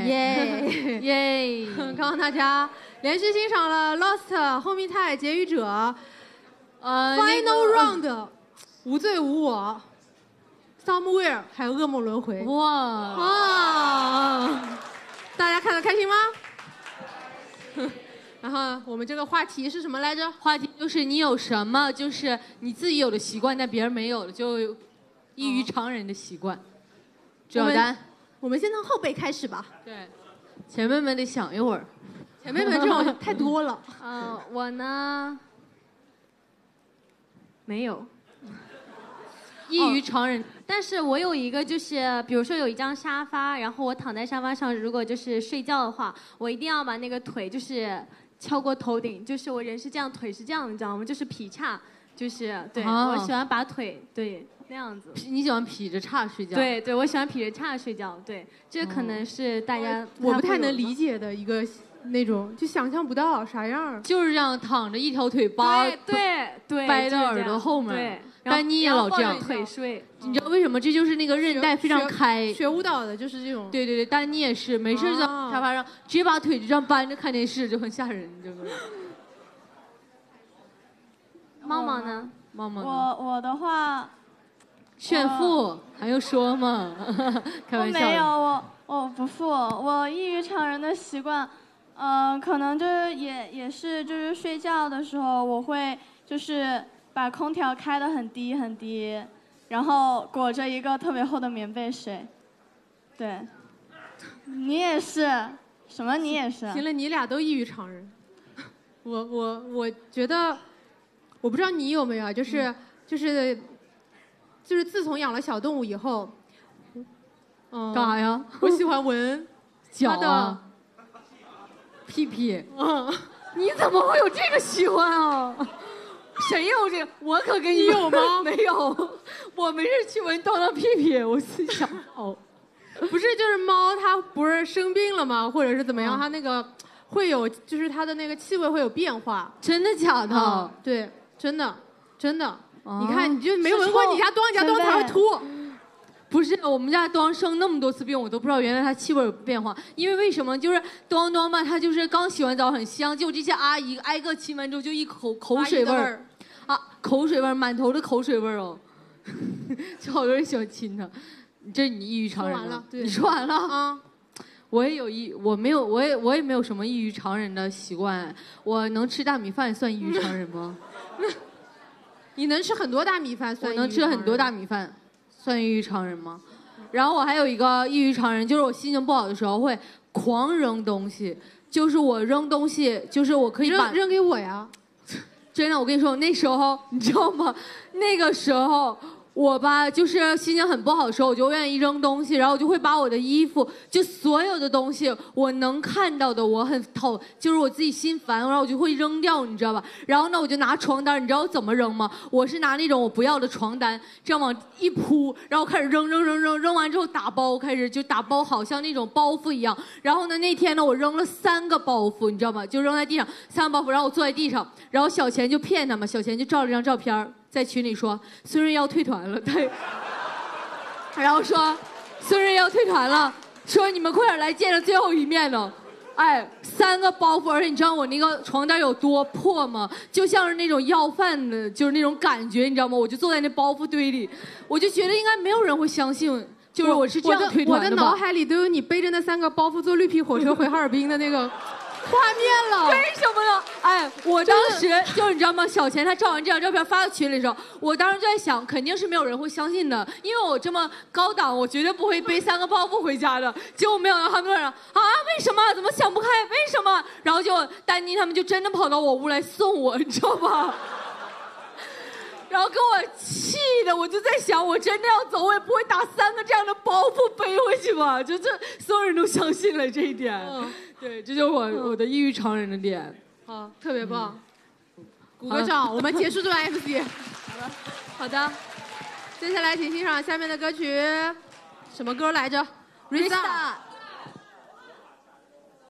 耶耶！刚刚大家连续欣赏了 Lost、后密泰、结语者、Final Round、无罪无我、Somewhere， 还有噩梦轮回。哇！大家看得开心吗？然后我们这个话题是什么来着？ 话题就是你有什么就是你自己有的习惯，但别人没有的，就异于常人的习惯。主要单， 我们先从后辈开始吧。 对，前辈们得想一会儿。 前辈们这种太多了。 我呢没有。 异于常人， 但是我有一个就是，比如说有一张沙发，然后我躺在沙发上，如果就是睡觉的话，我一定要把那个腿就是敲过头顶，就是我人是这样，腿是这样，你知道吗？就是劈叉，就是对、我喜欢把腿对那样子。 你喜欢劈着叉睡觉？ 对对，我喜欢劈着叉睡觉。对，这可能是大家我不太能理解的一个那种，就想象不到啥样。 就是这样躺着，一条腿扒对掰到耳朵后面。 对。 丹妮也老这样腿睡， 你知道为什么？这就是那个韧带非常开。 学舞蹈的就是这种。 对对对，丹妮也是，没事就在沙发上直接把腿就这样搬着看电视，就很吓人，这个。 猫猫呢？ 猫猫呢？ 我的话， 炫富还用说吗？开玩笑。 我没有，我不富，我异于常人的习惯，可能就是也是就是睡觉的时候我会就是把空调开得很低很低，然后裹着一个特别厚的棉被睡。对，你也是，什么你也是？ 行了，你俩都异于常人。我觉得，我不知道你有没有，就是自从养了小动物以后， 干啥呀？ 我喜欢闻脚啊，屁屁。你怎么会有这个喜欢啊？谁有这个？我可跟你有吗？ 没有，我没事去闻当当屁屁，我心想哦， 不是，就是猫它不是生病了吗？或者是怎么样？它那个会有，就是它的那个气味会有变化。 真的假的？ 对，真的。你看，你就没闻过你家端才会吐。 不是，我们家端生那么多次病，我都不知道原来它气味有变化。因为为什么？就是端嘛，它就是刚洗完澡很香，结果这些阿姨挨个亲完之后就一口水味儿，口水味儿，满头的口水味儿哦，就好多人喜欢亲它。这你异于常人了。你说完了啊？我也没有什么异于常人的习惯。我能吃大米饭算异于常人吗？ 你能吃很多大米饭算异于常人？ 我能吃很多大米饭。算异于常人吗？然后我还有一个异于常人，就是我心情不好的时候会狂扔东西，就是我扔东西，就是我可以把扔给我呀。 真的，我跟你说，那时候你知道吗？那个时候我吧，就是心情很不好的时候，我就愿意扔东西，然后我就会把我的衣服，就所有的东西我能看到的，我很就是我自己心烦，然后我就会扔掉，你知道吧？然后呢，我就拿床单，你知道我怎么扔吗？我是拿那种我不要的床单，这样往一铺，然后开始扔完之后打包，开始就打包，好像那种包袱一样。然后呢，那天呢，我扔了3个包袱，你知道吗？就扔在地上3个包袱，然后我坐在地上，然后小钱就骗他嘛，小钱就照了张照片。在群里说孙瑞要退团了，然后说孙瑞要退团了，说你们快点来见着最后一面呢。哎，3个包袱，而且你知道我那个床单有多破吗？就像是那种要饭的，就是那种感觉，你知道吗？我就坐在那包袱堆里，我就觉得应该没有人会相信，就是我是这样退团的吧。 我的脑海里都有你背着那3个包袱坐绿皮火车回哈尔滨的那个画面了。 为什么呢？哎，我当时就是你知道吗？小钱他照完这张照片发到群里的时候，我当时就在想，肯定是没有人会相信的，因为我这么高档，我绝对不会背3个包袱回家的。结果没有，他们说为什么？怎么想不开？为什么？然后就丹妮他们就真的跑到我屋来送我，你知道吧？然后给我气的，我就在想，我真的要走，我也不会打3个这样的包袱背回去吧？就这，所有人都相信了这一点。对，这就是我的异于常人的点。 好，特别棒，鼓个掌，我们结束这段 MC。好的，接下来请欣赏下面的歌曲，什么歌来着？ Restart。